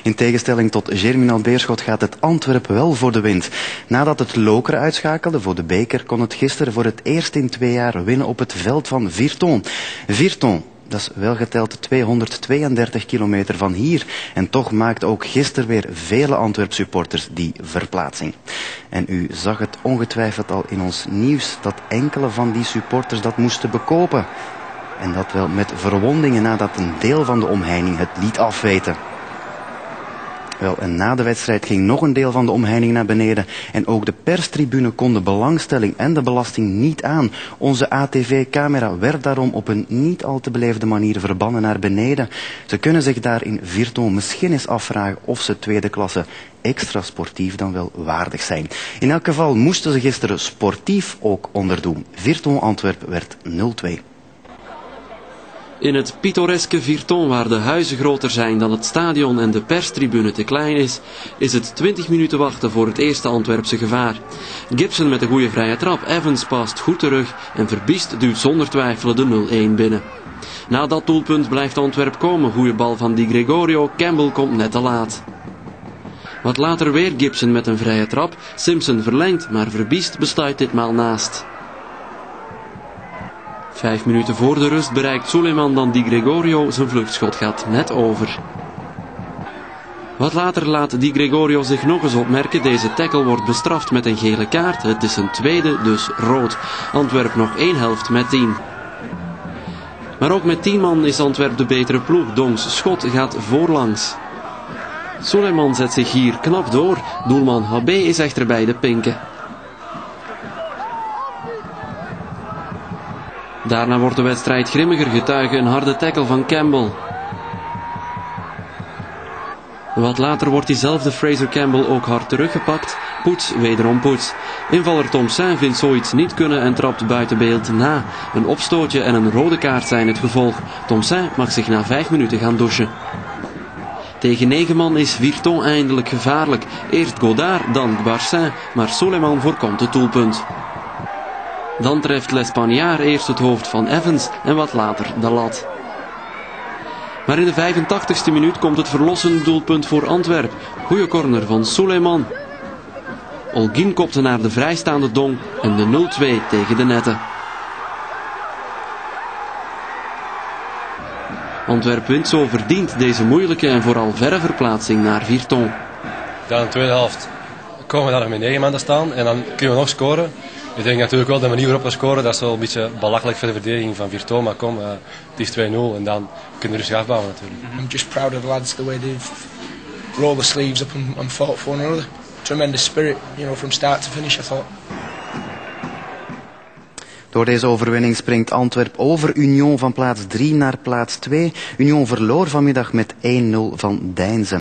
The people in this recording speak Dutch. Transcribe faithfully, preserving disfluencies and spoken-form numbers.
In tegenstelling tot Germinal Beerschot gaat het Antwerp wel voor de wind. Nadat het Lokeren uitschakelde voor de beker, kon het gisteren voor het eerst in twee jaar winnen op het veld van Virton. Virton. Dat is wel geteld tweehonderdtweeëndertig kilometer van hier. En toch maakt ook gisteren weer vele Antwerp-supporters die verplaatsing. En u zag het ongetwijfeld al in ons nieuws dat enkele van die supporters dat moesten bekopen. En dat wel met verwondingen nadat een deel van de omheining het liet afweten. Wel, en na de wedstrijd ging nog een deel van de omheining naar beneden en ook de perstribune kon de belangstelling en de belasting niet aan. Onze A T V-camera werd daarom op een niet al te beleefde manier verbannen naar beneden. Ze kunnen zich daar in Virton misschien eens afvragen of ze tweede klasse extra sportief dan wel waardig zijn. In elk geval moesten ze gisteren sportief ook onderdoen. Virton Antwerp werd nul twee. In het pittoreske Virton, waar de huizen groter zijn dan het stadion en de perstribune te klein is, is het twintig minuten wachten voor het eerste Antwerpse gevaar. Gibson met een goede vrije trap, Evans past goed terug en Verbiest duwt zonder twijfelen de nul een binnen. Na dat doelpunt blijft Antwerp komen, goede bal van Di Gregorio, Campbell komt net te laat. Wat later weer Gibson met een vrije trap, Simpson verlengt, maar Verbiest besluit ditmaal naast. Vijf minuten voor de rust bereikt Suleiman dan Di Gregorio, zijn vluchtschot gaat net over. Wat later laat Di Gregorio zich nog eens opmerken, deze tackle wordt bestraft met een gele kaart, het is een tweede, dus rood. Antwerp nog één helft met tien. Maar ook met tien man is Antwerp de betere ploeg, Dongs schot gaat voorlangs. Suleiman zet zich hier knap door, doelman Habé is echter bij de pinken. Daarna wordt de wedstrijd grimmiger, getuige een harde tackle van Campbell. Wat later wordt diezelfde Fraser Campbell ook hard teruggepakt. Poets, wederom Poets. Invaller Thompson vindt zoiets niet kunnen en trapt buiten beeld na. Een opstootje en een rode kaart zijn het gevolg. Thompson mag zich na vijf minuten gaan douchen. Tegen negen man is Virton eindelijk gevaarlijk. Eerst Godard, dan Barsin, maar Suleiman voorkomt het doelpunt. Dan treft L'Espagnard eerst het hoofd van Evans en wat later de lat. Maar in de vijfentachtigste minuut komt het verlossende doelpunt voor Antwerp. Goeie corner van Suleiman. Olguin kopte naar de vrijstaande Dong en de nul twee tegen de netten. Antwerp wint zo verdiend deze moeilijke en vooral verre verplaatsing naar Virton. Dan in de tweede helft komen we daar nog met negen man te staan en dan kunnen we nog scoren. Ik denk natuurlijk wel de manier waarop we scoren, dat is wel een beetje belachelijk voor de verdediging van Virton, maar kom, uh, het is twee nul en dan kunnen we rustig afbouwen natuurlijk. I'm just proud of the lads, the way they've rolled the sleeves up and, and fought for one another. Tremendous spirit, you know, from start to finish, I thought. Door deze overwinning springt Antwerp over Union van plaats drie naar plaats twee. Union verloor vanmiddag met één nul van Deinzen.